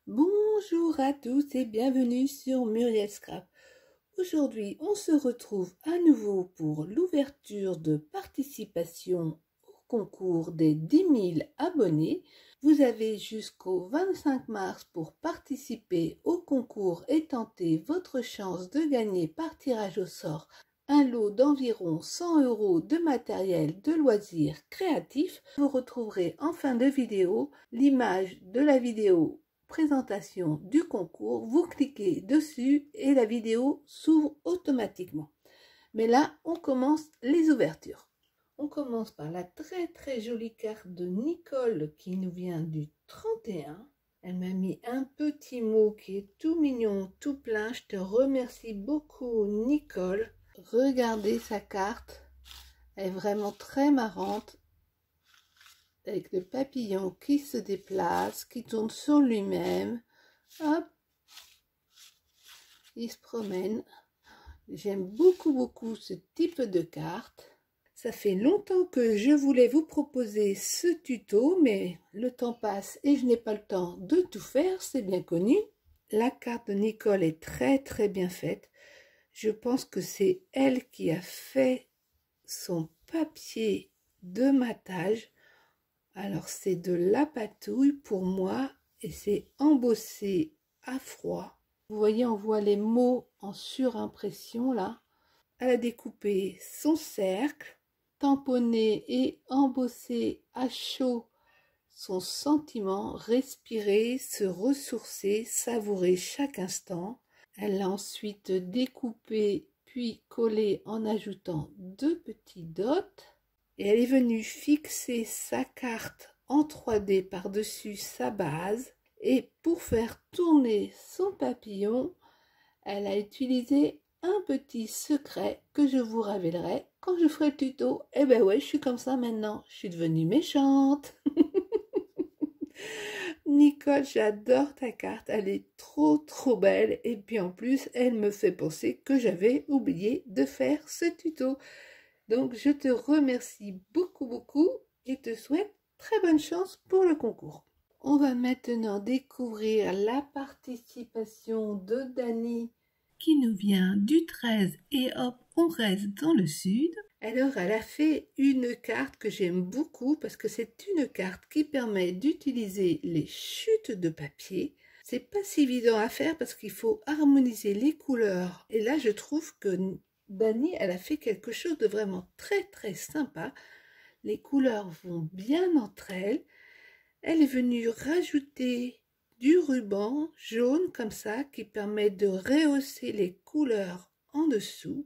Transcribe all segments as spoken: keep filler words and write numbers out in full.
Bonjour à tous et bienvenue sur Muriel Scrap. Aujourd'hui, on se retrouve à nouveau pour l'ouverture de participation au concours des dix mille abonnés. Vous avez jusqu'au vingt-cinq mars pour participer au concours et tenter votre chance de gagner par tirage au sort un lot d'environ cent euros de matériel de loisirs créatifs. Vous retrouverez en fin de vidéo l'image de la vidéo présentation du concours. Vous cliquez dessus et la vidéo s'ouvre automatiquement. Mais là, on commence les ouvertures. On commence par la très très jolie carte de Nicole qui nous vient du trente et un. Elle m'a mis un petit mot qui est tout mignon, tout plein. Je te remercie beaucoup, Nicole. Regardez sa carte, elle est vraiment très marrante, avec le papillon qui se déplace, qui tourne sur lui-même. Hop, il se promène. J'aime beaucoup beaucoup ce type de carte. Ça fait longtemps que je voulais vous proposer ce tuto, mais le temps passe et je n'ai pas le temps de tout faire, c'est bien connu. La carte de Nicole est très très bien faite. Je pense que c'est elle qui a fait son papier de matage. Alors c'est de la patouille pour moi et c'est embossé à froid. Vous voyez, on voit les mots en surimpression là. Elle a découpé son cercle, tamponné et embossé à chaud son sentiment, respirer, se ressourcer, savourer chaque instant. Elle l'a ensuite découpé puis collé en ajoutant deux petits dots. Et elle est venue fixer sa carte en trois D par-dessus sa base. Et pour faire tourner son papillon, elle a utilisé un petit secret que je vous révélerai quand je ferai le tuto. Eh ben ouais, je suis comme ça maintenant. Je suis devenue méchante. Nicole, j'adore ta carte, elle est trop trop belle et puis en plus elle me fait penser que j'avais oublié de faire ce tuto. Donc je te remercie beaucoup beaucoup et te souhaite très bonne chance pour le concours. On va maintenant découvrir la participation de Dani qui nous vient du treize et hop, on reste dans le sud. Alors, elle a fait une carte que j'aime beaucoup parce que c'est une carte qui permet d'utiliser les chutes de papier. C'est pas si évident à faire parce qu'il faut harmoniser les couleurs. Et là, je trouve que Dani, elle a fait quelque chose de vraiment très très sympa. Les couleurs vont bien entre elles. Elle est venue rajouter du ruban jaune comme ça qui permet de rehausser les couleurs en dessous.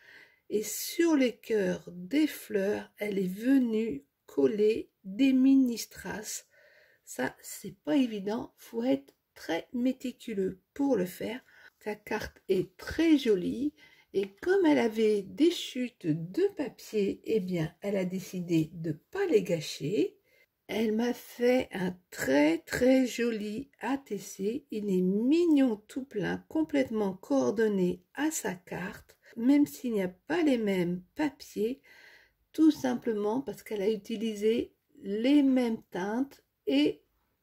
Et sur les cœurs des fleurs, elle est venue coller des mini strass. Ça, c'est pas évident, faut être très méticuleux pour le faire. Sa carte est très jolie et comme elle avait des chutes de papier, eh bien, elle a décidé de pas les gâcher. Elle m'a fait un très très joli A T C. Il est mignon tout plein, complètement coordonné à sa carte. Même s'il n'y a pas les mêmes papiers, tout simplement parce qu'elle a utilisé les mêmes teintes et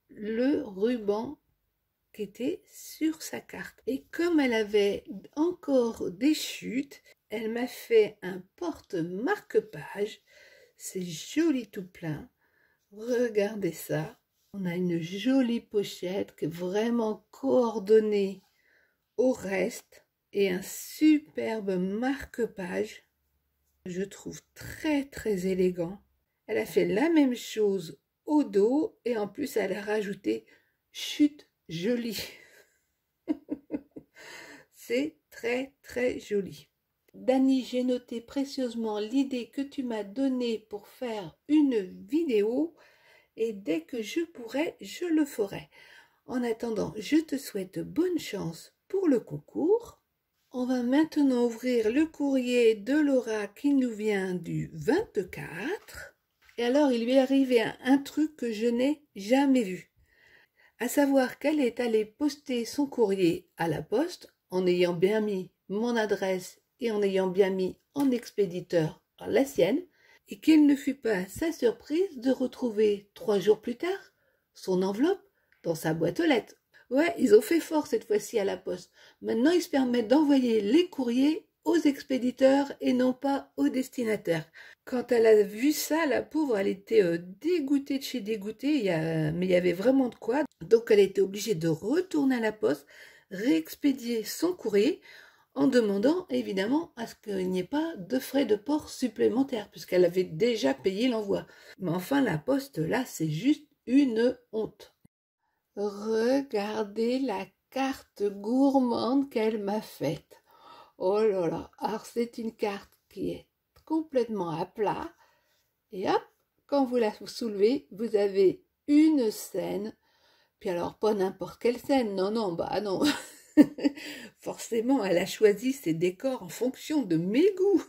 le ruban qui était sur sa carte. Et comme elle avait encore des chutes, elle m'a fait un porte-marque-page. C'est joli tout plein. Regardez ça. On a une jolie pochette qui est vraiment coordonnée au reste. Et un superbe marque-page, je trouve très très élégant. Elle a fait la même chose au dos et en plus elle a rajouté chute jolie. C'est très très joli. Dani, j'ai noté précieusement l'idée que tu m'as donnée pour faire une vidéo et dès que je pourrai, je le ferai. En attendant, je te souhaite bonne chance pour le concours. On va maintenant ouvrir le courrier de Laura qui nous vient du vingt-quatre. Et alors, il lui est arrivé un, un truc que je n'ai jamais vu. À savoir qu'elle est allée poster son courrier à la poste en ayant bien mis mon adresse et en ayant bien mis en expéditeur la sienne. Et quelle ne fut pas sa surprise de retrouver trois jours plus tard son enveloppe dans sa boîte aux lettres. Ouais, ils ont fait fort cette fois-ci à la poste. Maintenant, ils se permettent d'envoyer les courriers aux expéditeurs et non pas aux destinataires. Quand elle a vu ça, la pauvre, elle était euh, dégoûtée de chez dégoûtée, il y a... mais il y avait vraiment de quoi. Donc elle était obligée de retourner à la poste, réexpédier son courrier en demandant évidemment à ce qu'il n'y ait pas de frais de port supplémentaires puisqu'elle avait déjà payé l'envoi. Mais enfin, la poste, là, c'est juste une honte. Regardez la carte gourmande qu'elle m'a faite. Oh là là, alors c'est une carte qui est complètement à plat. Et hop, quand vous la soulevez, vous avez une scène. Puis alors, pas n'importe quelle scène, non, non, bah non. Forcément, elle a choisi ses décors en fonction de mes goûts.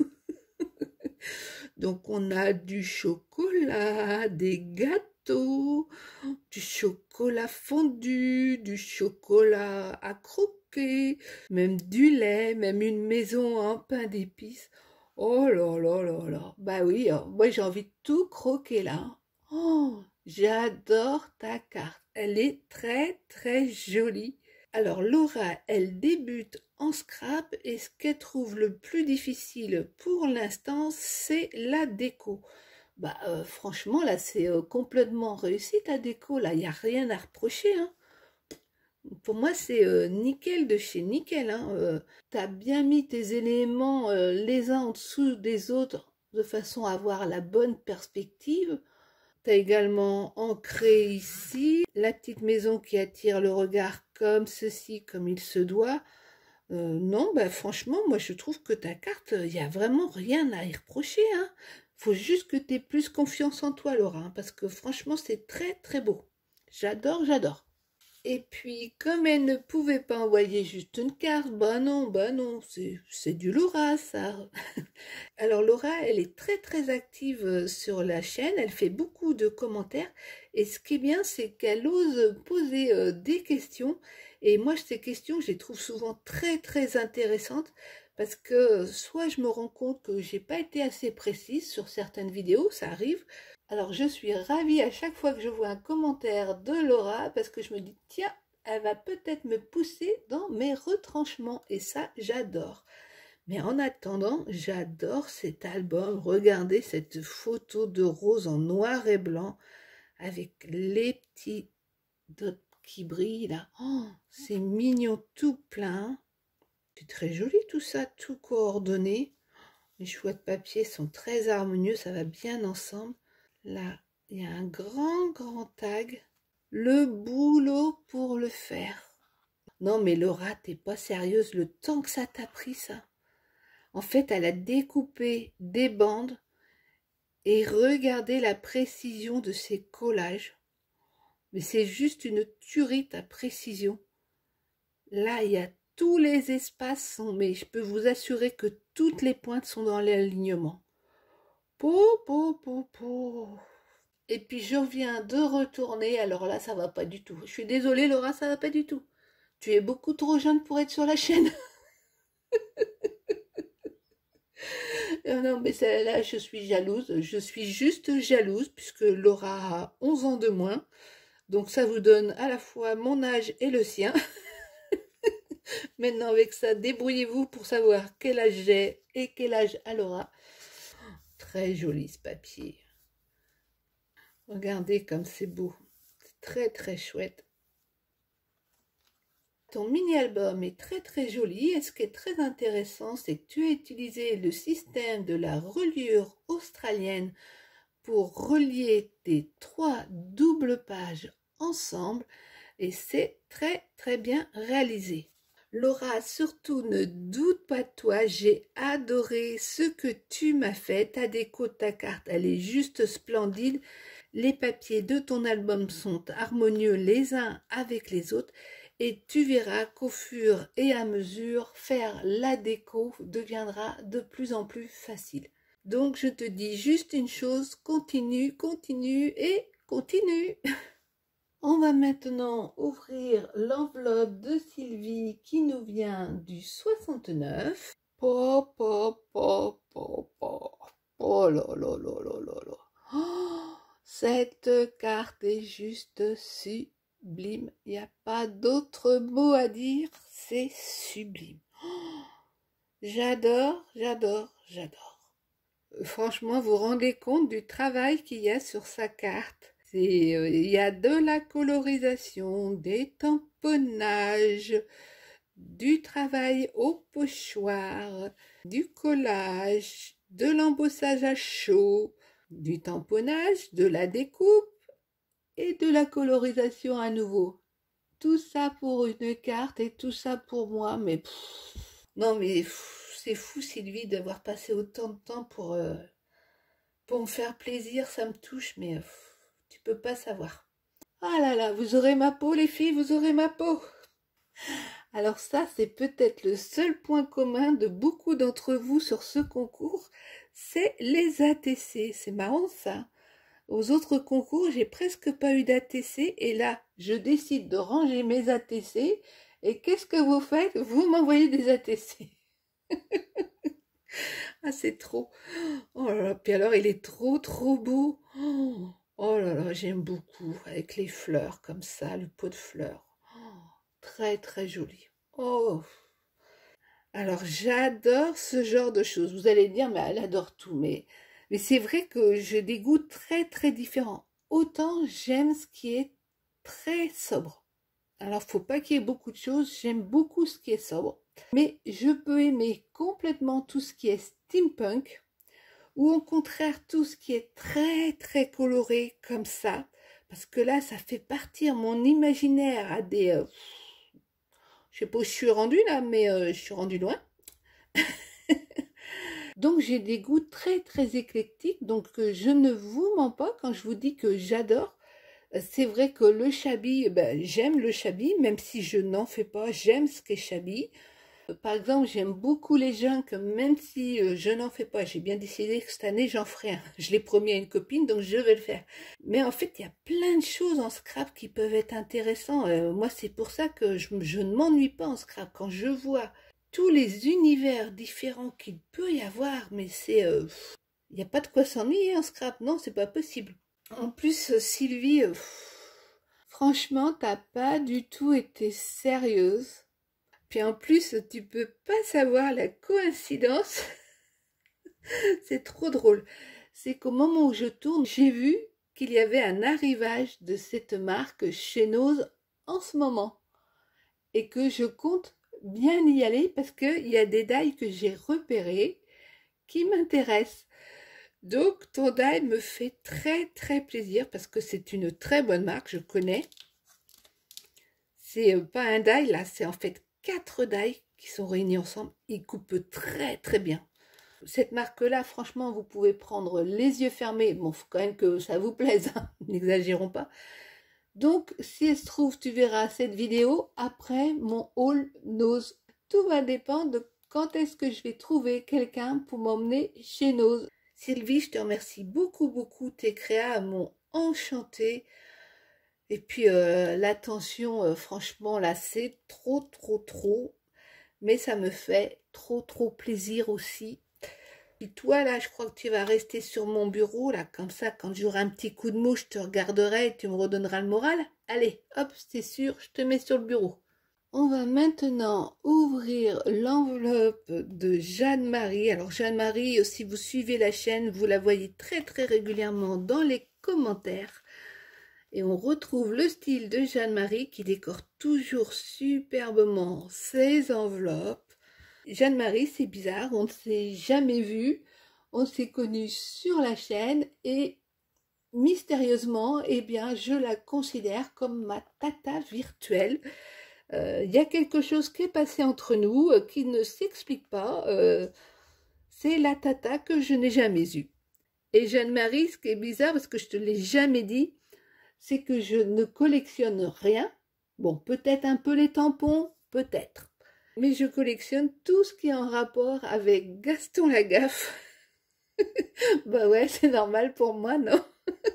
Donc, on a du chocolat, des gâteaux, du chocolat fondu, du chocolat à croquer, même du lait, même une maison en pain d'épices. Oh là là là là. Bah oui, oh, moi j'ai envie de tout croquer là. Oh, j'adore ta carte. Elle est très très jolie. Alors Laura, elle débute en scrap et ce qu'elle trouve le plus difficile pour l'instant, c'est la déco. Bah euh, franchement là, c'est euh, complètement réussi ta déco. Là, il n'y a rien à reprocher, hein. Pour moi, c'est euh, nickel de chez nickel, hein. Euh, t'as bien mis tes éléments euh, les uns en dessous des autres de façon à avoir la bonne perspective. T'as également ancré ici la petite maison qui attire le regard comme ceci, comme il se doit. Euh, non, bah franchement, moi je trouve que ta carte, il n'y a vraiment rien à y reprocher, hein. Faut juste que tu aies plus confiance en toi, Laura, hein, parce que franchement, c'est très très beau. J'adore, j'adore. Et puis, comme elle ne pouvait pas envoyer juste une carte, bah non, bah non, c'est du Laura, ça. Alors Laura, elle est très très active sur la chaîne, elle fait beaucoup de commentaires, et ce qui est bien, c'est qu'elle ose poser euh, des questions, et moi, ces questions, je les trouve souvent très très intéressantes, parce que soit je me rends compte que j'ai pas été assez précise sur certaines vidéos, ça arrive. Alors je suis ravie à chaque fois que je vois un commentaire de Laura parce que je me dis tiens, elle va peut-être me pousser dans mes retranchements et ça j'adore. Mais en attendant, j'adore cet album. Regardez cette photo de Rose en noir et blanc avec les petits dots qui brillent là. Oh, c'est mignon tout plein. C'est très joli tout ça, tout coordonné. Les choix de papier sont très harmonieux, ça va bien ensemble. Là, il y a un grand, grand tag. Le boulot pour le faire. Non, mais Laura, t'es pas sérieuse, le temps que ça t'a pris, ça. En fait, elle a découpé des bandes et regardez la précision de ces collages. Mais c'est juste une tuerie, ta précision. Là, il y a tous les espaces, sont, mais je peux vous assurer que toutes les pointes sont dans l'alignement. Po, po, po, po. Et puis je viens de retourner, alors là ça va pas du tout. Je suis désolée Laura, ça va pas du tout. Tu es beaucoup trop jeune pour être sur la chaîne. Non mais là je suis jalouse, je suis juste jalouse puisque Laura a onze ans de moins. Donc ça vous donne à la fois mon âge et le sien. Maintenant avec ça, débrouillez-vous pour savoir quel âge j'ai et quel âge a Laura. Très joli ce papier. Regardez comme c'est beau. C'est très très chouette. Ton mini-album est très très joli et ce qui est très intéressant, c'est que tu as utilisé le système de la reliure australienne pour relier tes trois doubles pages ensemble et c'est très très bien réalisé. Laura, surtout ne doute pas de toi, j'ai adoré ce que tu m'as fait. Ta déco de ta carte, elle est juste splendide. Les papiers de ton album sont harmonieux les uns avec les autres. Et tu verras qu'au fur et à mesure, faire la déco deviendra de plus en plus facile. Donc je te dis juste une chose, continue, continue et continue. On va maintenant ouvrir l'enveloppe de Sylvie qui nous vient du soixante-neuf. Po, po, po, po, po. Oh là là là là là là. Oh, cette carte est juste super. sublime. Il n'y a pas d'autre mot à dire, c'est sublime. Oh, j'adore, j'adore, j'adore. Franchement, vous vous rendez compte du travail qu'il y a sur sa carte. C'est, euh, il y a de la colorisation, des tamponnages, du travail au pochoir, du collage, de l'embossage à chaud, du tamponnage, de la découpe et de la colorisation à nouveau. Tout ça pour une carte et tout ça pour moi, mais pff, non mais c'est fou Sylvie d'avoir passé autant de temps pour, euh, pour me faire plaisir, ça me touche, mais pff, tu peux pas savoir. Ah là là, vous aurez ma peau les filles, vous aurez ma peau. Alors ça, c'est peut-être le seul point commun de beaucoup d'entre vous sur ce concours, c'est les A T C. C'est marrant ça. Aux autres concours, j'ai presque pas eu d'A T C et là, je décide de ranger mes A T C et qu'est-ce que vous faites? Vous m'envoyez des A T C. Ah, c'est trop. Oh là là, puis alors il est trop trop beau. Oh, oh là là, j'aime beaucoup avec les fleurs comme ça, le pot de fleurs. Oh, très très joli. Oh. Alors j'adore ce genre de choses. Vous allez dire, mais elle adore tout. Mais, mais c'est vrai que j'ai des goûts très très différents. Autant j'aime ce qui est très sobre. Alors faut pas qu'il y ait beaucoup de choses. J'aime beaucoup ce qui est sobre. Mais je peux aimer complètement tout ce qui est steampunk. Ou au contraire tout ce qui est très très coloré comme ça. Parce que là ça fait partir mon imaginaire à des... Euh, je sais pas où je suis rendue là, mais euh, je suis rendue loin. Donc j'ai des goûts très très éclectiques, donc euh, je ne vous mens pas quand je vous dis que j'adore. C'est vrai que le shabby, ben, j'aime le shabby, même si je n'en fais pas, j'aime ce qu'est shabby. Par exemple, j'aime beaucoup les junks, même si euh, je n'en fais pas. J'ai bien décidé que cette année, j'en ferai un. Je l'ai promis à une copine, donc je vais le faire. Mais en fait, il y a plein de choses en scrap qui peuvent être intéressantes. Euh, moi, c'est pour ça que je, je ne m'ennuie pas en scrap. Quand je vois tous les univers différents qu'il peut y avoir, mais c'est... Euh, il n'y a pas de quoi s'ennuyer en scrap. Non, c'est pas possible. En plus, Sylvie, euh, franchement, t'as pas du tout été sérieuse. Puis en plus, tu peux pas savoir la coïncidence. C'est trop drôle. C'est qu'au moment où je tourne, j'ai vu qu'il y avait un arrivage de cette marque chez Nose en ce moment. Et que je compte bien y aller parce qu'il y a des die que j'ai repérés qui m'intéressent. Donc ton die me fait très très plaisir parce que c'est une très bonne marque, je connais. C'est pas un die là, c'est en fait quatre die qui sont réunis ensemble. Ils coupent très très bien. Cette marque-là, franchement, vous pouvez prendre les yeux fermés. Bon, faut quand même que ça vous plaise, hein, n'exagérons pas. Donc, si elle se trouve, tu verras cette vidéo après mon haul Nose. Tout va dépendre de quand est-ce que je vais trouver quelqu'un pour m'emmener chez Nose. Sylvie, je te remercie beaucoup, beaucoup. Tes créas m'ont enchantée. Et puis, euh, l'attention, euh, franchement, là, c'est trop, trop, trop. Mais ça me fait trop, trop plaisir aussi. Et toi, là, je crois que tu vas rester sur mon bureau, là, comme ça, quand j'aurai un petit coup de mou, je te regarderai et tu me redonneras le moral. Allez, hop, c'est sûr, je te mets sur le bureau. On va maintenant ouvrir l'enveloppe de Jeanne-Marie. Alors, Jeanne-Marie, si vous suivez la chaîne, vous la voyez très, très régulièrement dans les commentaires. Et on retrouve le style de Jeanne-Marie qui décore toujours superbement ses enveloppes. Jeanne-Marie, c'est bizarre, on ne s'est jamais vu, on s'est connus sur la chaîne et mystérieusement, eh bien, je la considère comme ma tata virtuelle. Il euh, y a quelque chose qui est passé entre nous, euh, qui ne s'explique pas. Euh, c'est la tata que je n'ai jamais eue. Et Jeanne-Marie, ce qui est bizarre, parce que je ne te l'ai jamais dit, c'est que je ne collectionne rien. Bon, peut-être un peu les tampons, peut-être. Mais je collectionne tout ce qui est en rapport avec Gaston Lagaffe. Bah ouais, c'est normal pour moi, non?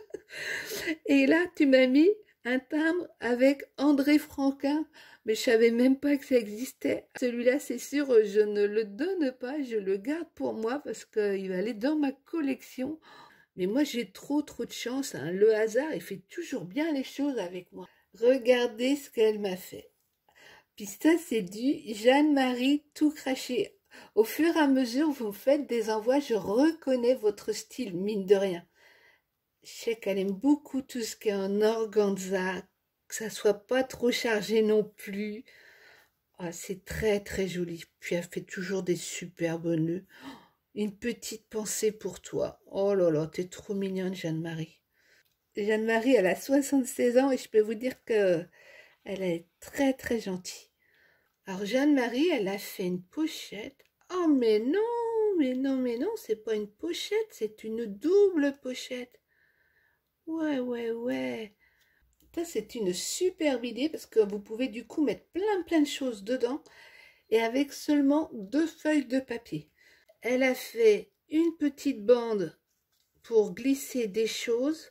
Et là, tu m'as mis un timbre avec André Franquin. Mais je savais même pas que ça existait. Celui-là, c'est sûr, je ne le donne pas, je le garde pour moi parce qu'il va aller dans ma collection. Mais moi, j'ai trop, trop de chance. Hein. Le hasard, il fait toujours bien les choses avec moi. Regardez ce qu'elle m'a fait. Puis ça, c'est du Jeanne-Marie tout craché. Au fur et à mesure, vous me faites des envois, je reconnais votre style, mine de rien. Je sais qu'elle aime beaucoup tout ce qui est en organza, que ça soit pas trop chargé non plus. Ah, c'est très très joli. Puis elle fait toujours des superbes nœuds. Une petite pensée pour toi. Oh là là, t'es trop mignonne, Jeanne-Marie. Jeanne-Marie, elle a soixante-seize ans et je peux vous dire que elle est très très gentille. Alors Jeanne-Marie, elle a fait une pochette. Oh mais non, mais non, mais non, c'est pas une pochette, c'est une double pochette. Ouais, ouais, ouais. Ça, c'est une superbe idée parce que vous pouvez du coup mettre plein plein de choses dedans et avec seulement deux feuilles de papier. Elle a fait une petite bande pour glisser des choses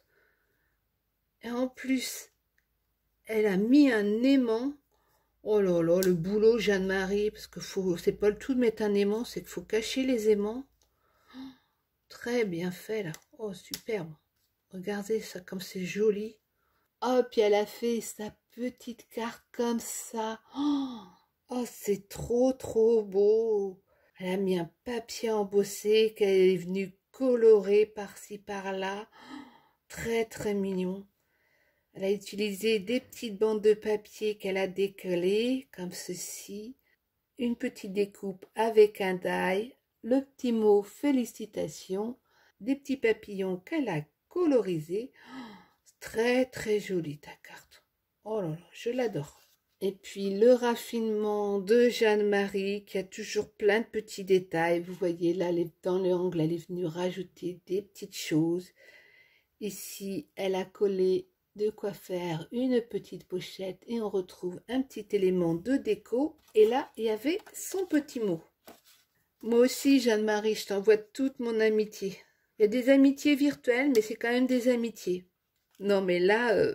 et en plus, elle a mis un aimant. Oh là là, le boulot Jeanne-Marie, parce que faut, c'est pas le tout de mettre un aimant, c'est qu'il faut cacher les aimants. Oh, très bien fait là. Oh, superbe. Regardez ça comme c'est joli. Oh, puis elle a fait sa petite carte comme ça. Oh, oh c'est trop trop beau. Elle a mis un papier embossé qu'elle est venue colorer par-ci par-là. Oh, très très mignon. Elle a utilisé des petites bandes de papier qu'elle a décollées comme ceci. Une petite découpe avec un die, le petit mot félicitations, des petits papillons qu'elle a colorisés. Oh, très très jolie ta carte. Oh là là, je l'adore. Et puis le raffinement de Jeanne-Marie qui a toujours plein de petits détails. Vous voyez là, dans l'angle, elle est venue rajouter des petites choses. Ici, elle a collé de quoi faire une petite pochette et on retrouve un petit élément de déco. Et là, il y avait son petit mot. Moi aussi, Jeanne-Marie, je t'envoie toute mon amitié. Il y a des amitiés virtuelles, mais c'est quand même des amitiés. Non, mais là, euh...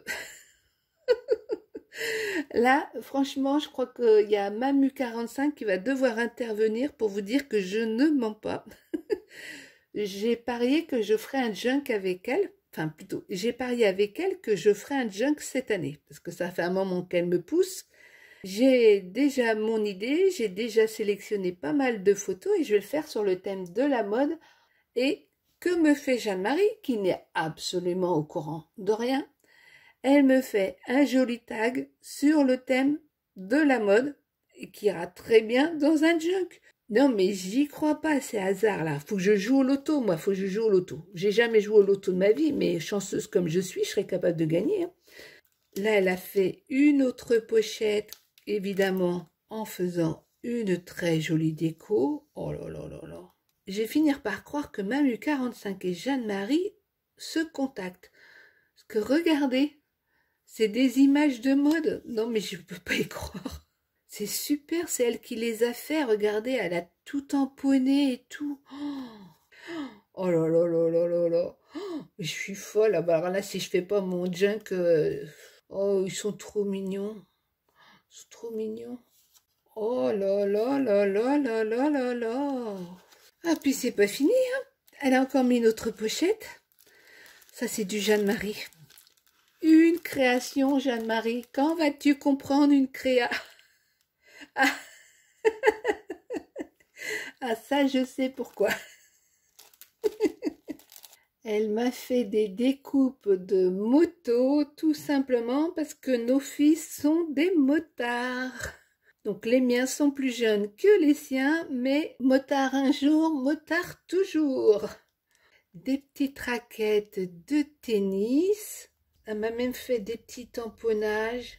là, franchement, je crois qu'il y a Mamu quarante-cinq qui va devoir intervenir pour vous dire que je ne mens pas. J'ai parié que je ferai un junk avec elle. Enfin, plutôt, j'ai parié avec elle que je ferai un junk cette année, parce que ça fait un moment qu'elle me pousse. J'ai déjà mon idée, j'ai déjà sélectionné pas mal de photos et je vais le faire sur le thème de la mode. Et que me fait Jeanne-Marie, qui n'est absolument au courant de rien? Elle me fait un joli tag sur le thème de la mode, et qui ira très bien dans un junk. Non, mais j'y crois pas, c'est hasard là. Faut que je joue au loto, moi, faut que je joue au loto. J'ai jamais joué au loto de ma vie, mais chanceuse comme je suis, je serais capable de gagner. Hein. Là, elle a fait une autre pochette, évidemment, en faisant une très jolie déco. Oh là là là là. Je vais finir par croire que Mamu quarante-cinq et Jeanne-Marie se contactent. Parce que regardez, c'est des images de mode. Non, mais je peux pas y croire. C'est super, c'est elle qui les a fait. Regardez, elle a tout empoigné et tout. Oh là là là là là là. Oh, je suis folle. Alors là, si je fais pas mon junk, euh... oh, ils sont trop mignons. Ils sont trop mignons. Oh là là là là là là là là. Ah, puis c'est pas fini, hein. Elle a encore mis une autre pochette. Ça, c'est du Jeanne-Marie. Une création, Jeanne-Marie. Quand vas-tu comprendre une créa? Ah. Ah, ça, je sais pourquoi. Elle m'a fait des découpes de motos, tout simplement parce que nos fils sont des motards. Donc, les miens sont plus jeunes que les siens, mais motard un jour, motard toujours. Des petites raquettes de tennis. Elle m'a même fait des petits tamponnages.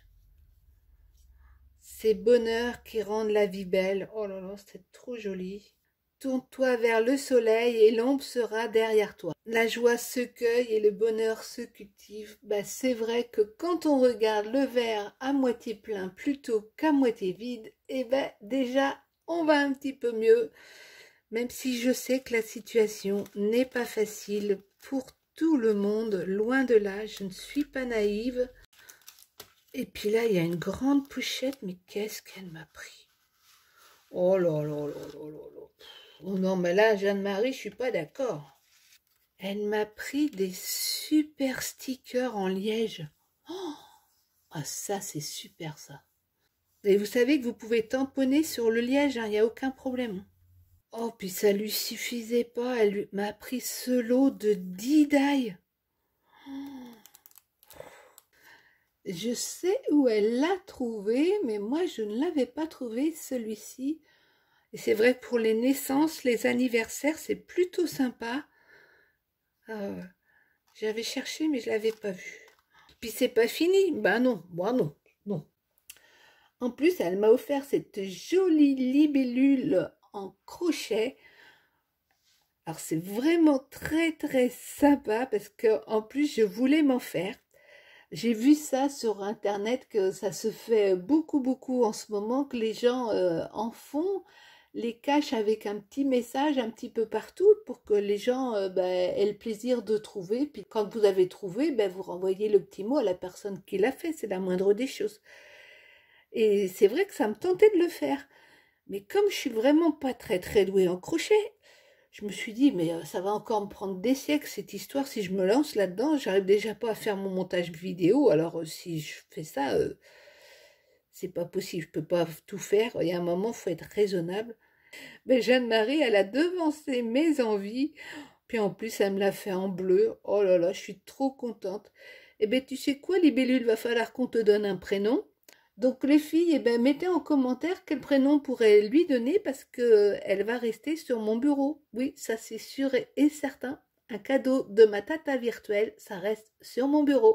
Ces bonheurs qui rendent la vie belle. Oh là là, c'est trop joli. Tourne-toi vers le soleil et l'ombre sera derrière toi. La joie se cueille et le bonheur se cultive. Bah, c'est vrai que quand on regarde le verre à moitié plein plutôt qu'à moitié vide, eh ben déjà, on va un petit peu mieux. Même si je sais que la situation n'est pas facile pour tout le monde, loin de là, je ne suis pas naïve. Et puis là, il y a une grande pochette, mais qu'est-ce qu'elle m'a pris? Oh là là là là là là. Oh non, mais là, Jeanne-Marie, je suis pas d'accord. Elle m'a pris des super stickers en liège. Oh, Ah, ça, c'est super, ça. Et vous savez que vous pouvez tamponner sur le liège, il n'y a aucun problème. Oh, puis ça lui suffisait pas, elle lui- m'a pris ce lot de dix die. Je sais où elle l'a trouvé, mais moi je ne l'avais pas trouvé celui-ci. Et c'est vrai que pour les naissances, les anniversaires, c'est plutôt sympa. Euh, J'avais cherché, mais je l'avais pas vu. Puis c'est pas fini. Ben non, moi non, non. En plus, elle m'a offert cette jolie libellule en crochet. Alors c'est vraiment très très sympa parce que en plus je voulais m'en faire. J'ai vu ça sur internet que ça se fait beaucoup beaucoup en ce moment, que les gens euh, en font, les cachent avec un petit message un petit peu partout pour que les gens euh, ben, aient le plaisir de trouver. Puis quand vous avez trouvé, ben, vous renvoyez le petit mot à la personne qui l'a fait, c'est la moindre des choses. Et c'est vrai que ça me tentait de le faire. Mais comme je suis vraiment pas très très douée en crochet, je me suis dit, mais euh, ça va encore me prendre des siècles cette histoire. Si je me lance là-dedans, j'arrive déjà pas à faire mon montage vidéo. Alors euh, si je fais ça, euh, c'est pas possible. Je peux pas tout faire. Il y a un moment, il faut être raisonnable. Mais Jeanne-Marie, elle a devancé mes envies. Puis en plus, elle me l'a fait en bleu. Oh là là, je suis trop contente. Eh bien, tu sais quoi, Libellule, va falloir qu'on te donne un prénom. Donc les filles, eh ben, mettez en commentaire quel prénom pourrait lui donner parce que elle va rester sur mon bureau. Oui, ça c'est sûr et certain. Un cadeau de ma tata virtuelle, ça reste sur mon bureau.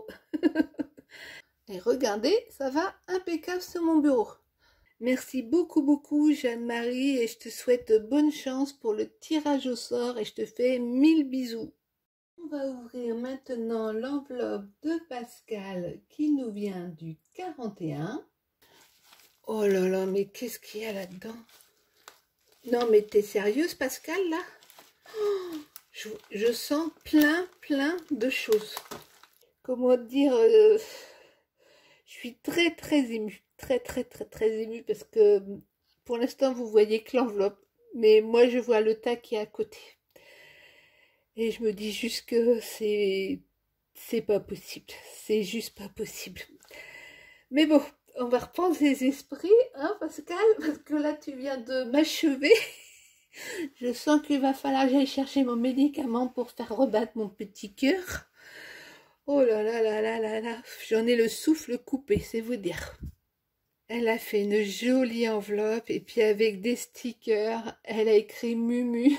Et regardez, ça va impeccable sur mon bureau. Merci beaucoup beaucoup Jeanne-Marie et je te souhaite bonne chance pour le tirage au sort et je te fais mille bisous. On va ouvrir maintenant l'enveloppe de Pascal qui nous vient du quarante et un. Oh là là, mais qu'est-ce qu'il y a là-dedans? Non, mais t'es sérieuse, Pascal, là? Oh, je, je sens plein, plein de choses. Comment dire? euh, Je suis très, très émue. Très, très, très, très émue parce que pour l'instant, vous voyez que l'enveloppe. Mais moi, je vois le tas qui est à côté. Et je me dis juste que c'est... C'est pas possible. C'est juste pas possible. Mais bon, on va reprendre les esprits, hein, Pascal, parce que là, tu viens de m'achever. Je sens qu'il va falloir que j'aille chercher mon médicament pour faire rebattre mon petit cœur. Oh là là là là là là, j'en ai le souffle coupé, c'est vous dire. Elle a fait une jolie enveloppe et puis avec des stickers, elle a écrit Mumu.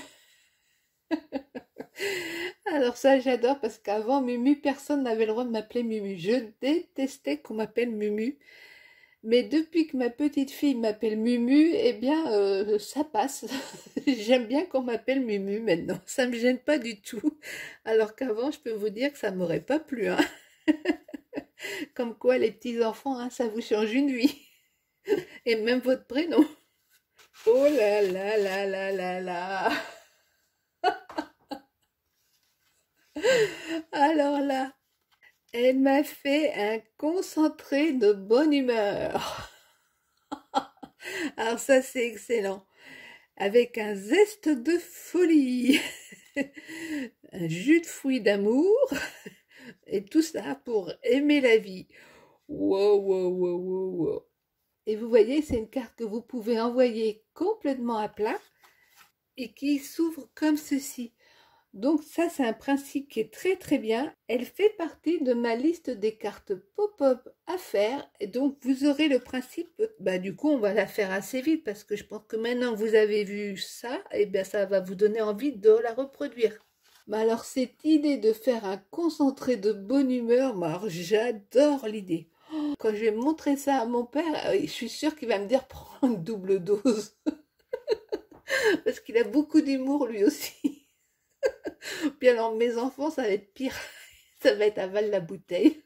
Alors ça, j'adore parce qu'avant Mumu, personne n'avait le droit de m'appeler Mumu. Je détestais qu'on m'appelle Mumu. Mais depuis que ma petite fille m'appelle Mumu, eh bien, euh, ça passe. J'aime bien qu'on m'appelle Mumu maintenant. Ça me gêne pas du tout. Alors qu'avant, je peux vous dire que ça m'aurait pas plu, hein. Comme quoi, les petits enfants, hein, ça vous change une vie. Et même votre prénom. Oh là là là là là là. Alors là, elle m'a fait un concentré de bonne humeur. Alors ça, c'est excellent. Avec un zeste de folie, un jus de fruits d'amour, et tout ça pour aimer la vie. Wow, wow, wow, wow, wow. Et vous voyez, c'est une carte que vous pouvez envoyer complètement à plat et qui s'ouvre comme ceci. Donc ça, c'est un principe qui est très très bien. Elle fait partie de ma liste des cartes pop-up à faire. Et donc vous aurez le principe, bah du coup on va la faire assez vite parce que je pense que maintenant que vous avez vu ça, et eh bien ça va vous donner envie de la reproduire. Mais alors cette idée de faire un concentré de bonne humeur, bah, alors j'adore l'idée. Oh, quand je vais montrer ça à mon père, je suis sûre qu'il va me dire prends une double dose. Parce qu'il a beaucoup d'humour lui aussi. Puis alors mes enfants, ça va être pire. Ça va être aval la bouteille.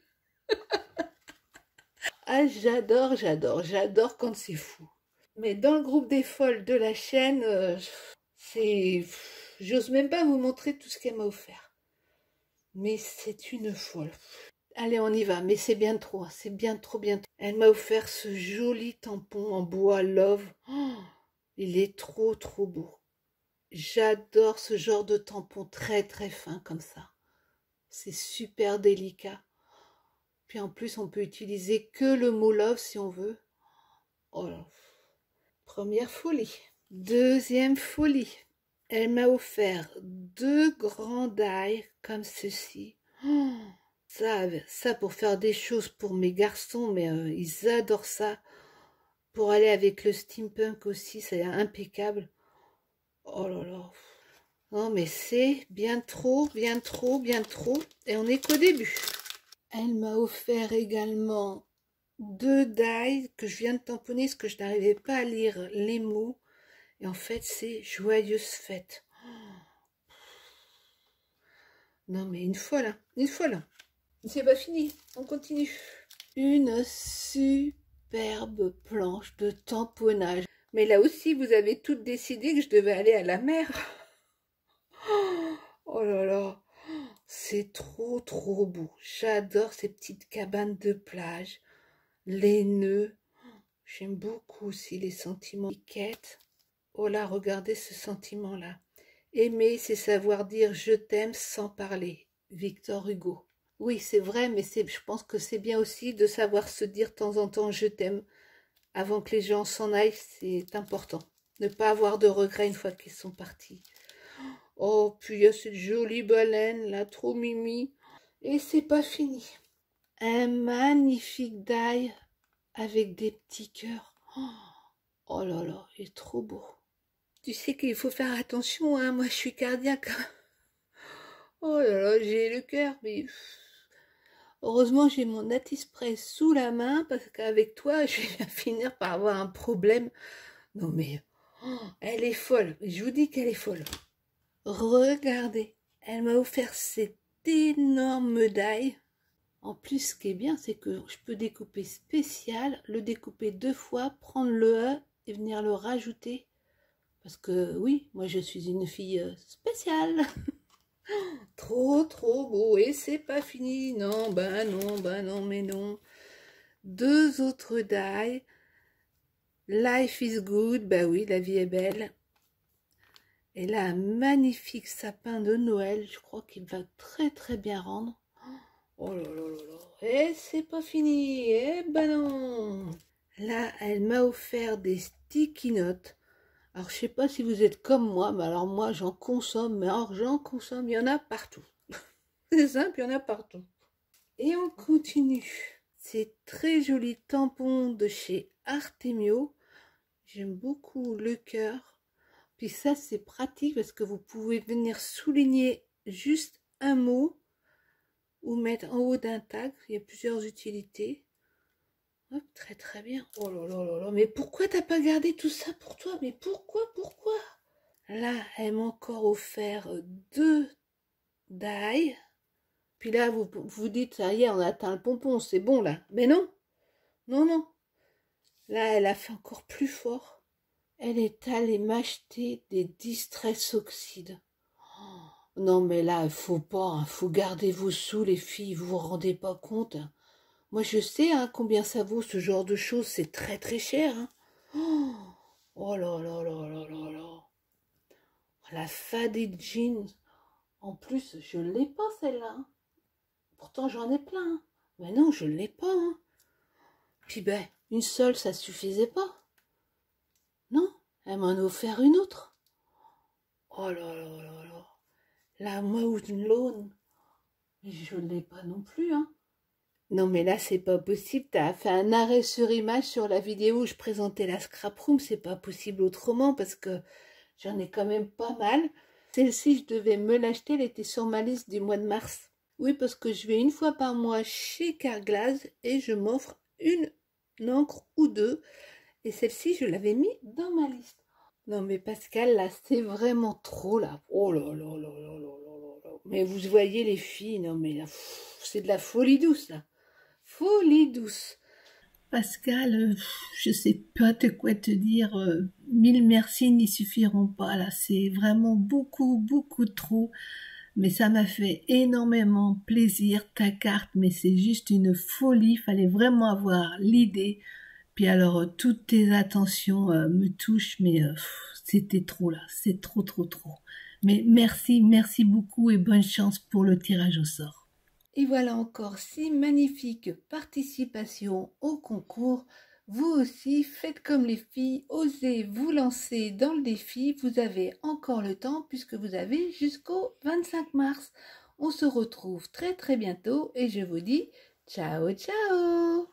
Ah, j'adore, j'adore, j'adore quand c'est fou. Mais dans le groupe des folles de la chaîne, euh, c'est... J'ose même pas vous montrer tout ce qu'elle m'a offert. Mais c'est une folle. Allez, on y va, mais c'est bien trop, c'est bien trop bien. Elle m'a offert ce joli tampon en bois Love. Oh, il est trop, trop beau. J'adore ce genre de tampon très, très fin comme ça. C'est super délicat. Puis en plus, on peut utiliser que le mot love si on veut. Oh là. Première folie. Deuxième folie. Elle m'a offert deux grands die comme ceci. Oh, ça, ça pour faire des choses pour mes garçons, mais euh, ils adorent ça. Pour aller avec le steampunk aussi, c'est impeccable. Oh là là. Non mais c'est bien trop, bien trop, bien trop. Et on n'est qu'au début. Elle m'a offert également deux die que je viens de tamponner parce que je n'arrivais pas à lire les mots. Et en fait, c'est joyeuse fête. Non mais une folle, hein, une folle. C'est pas fini, on continue. Une superbe planche de tamponnage. Mais là aussi, vous avez toutes décidé que je devais aller à la mer. Oh là là, c'est trop trop beau. J'adore ces petites cabanes de plage, les nœuds. J'aime beaucoup aussi les sentiments. Oh là, regardez ce sentiment-là. Aimer, c'est savoir dire je t'aime sans parler. Victor Hugo. Oui, c'est vrai, mais c'est, je pense que c'est bien aussi de savoir se dire de temps en temps je t'aime avant que les gens s'en aillent, c'est important. Ne pas avoir de regrets une fois qu'ils sont partis. Oh, puis il y a cette jolie baleine là, trop mimi. Et c'est pas fini. Un magnifique die avec des petits cœurs. Oh là là, il est trop beau. Tu sais qu'il faut faire attention, hein, moi je suis cardiaque. Oh là là, j'ai le cœur, mais... Heureusement, j'ai mon Natispray sous la main, parce qu'avec toi, je vais finir par avoir un problème. Non mais, oh, elle est folle, je vous dis qu'elle est folle. Regardez, elle m'a offert cette énorme die. En plus, ce qui est bien, c'est que je peux découper spécial, le découper deux fois, prendre le E et venir le rajouter. Parce que oui, moi je suis une fille spéciale. Trop, trop beau. Et c'est pas fini. Non, ben non, ben non, mais non. Deux autres die. Life is good. Ben oui, la vie est belle. Et là, un magnifique sapin de Noël. Je crois qu'il va très, très bien rendre. Oh là là là là. Et c'est pas fini. Eh ben non. Là, elle m'a offert des sticky notes. Alors, je sais pas si vous êtes comme moi, mais alors moi, j'en consomme, mais alors j'en consomme, il y en a partout. C'est simple, il y en a partout. Et on continue. Ces très jolis tampons de chez Artemio. J'aime beaucoup le cœur. Puis ça, c'est pratique parce que vous pouvez venir souligner juste un mot ou mettre en haut d'un tag. Il y a plusieurs utilités. Hop, très très bien. Oh là là là là, mais pourquoi t'as pas gardé tout ça pour toi? Mais pourquoi, pourquoi? Là, elle m'a encore offert deux die. Puis là, vous vous dites, ça y est, on a atteint le pompon, c'est bon là. Mais non, non, non. Là, elle a fait encore plus fort. Elle est allée m'acheter des Distress Oxyde. Oh, non, mais là, il faut pas, il faut garder vos sous, les filles, vous vous rendez pas compte. Moi, je sais hein, combien ça vaut ce genre de choses, c'est très très cher. Hein. Oh, oh là là là là là là. La Faded Jeans. En plus, je ne l'ai pas celle-là. Hein. Pourtant, j'en ai plein. Hein. Mais non, je ne l'ai pas. Hein. Puis ben, une seule, ça suffisait pas. Non, elle m'en a offert une autre. Oh là là là là. La Mountain Lawn. Je ne l'ai pas non plus. Hein. Non mais là c'est pas possible, t'as fait un arrêt sur image sur la vidéo où je présentais la scrap room, c'est pas possible autrement parce que j'en ai quand même pas mal. Celle-ci je devais me l'acheter, elle était sur ma liste du mois de mars. Oui parce que je vais une fois par mois chez Carglass et je m'offre une encre ou deux et celle-ci je l'avais mis dans ma liste. Non mais Pascal là c'est vraiment trop là, oh là là là là là là là. Mais vous voyez les filles, non mais là c'est de la folie douce là. Folie douce. Pascal, euh, je sais pas de quoi te dire. Euh, mille merci n'y suffiront pas là. C'est vraiment beaucoup, beaucoup trop. Mais ça m'a fait énormément plaisir ta carte. Mais c'est juste une folie. Fallait vraiment avoir l'idée. Puis alors euh, toutes tes attentions euh, me touchent. Mais euh, c'était trop là. C'est trop, trop, trop. Mais merci, merci beaucoup et bonne chance pour le tirage au sort. Et voilà encore six magnifiques participations au concours. Vous aussi, faites comme les filles, osez vous lancer dans le défi. Vous avez encore le temps puisque vous avez jusqu'au vingt-cinq mars. On se retrouve très très bientôt et je vous dis ciao ciao.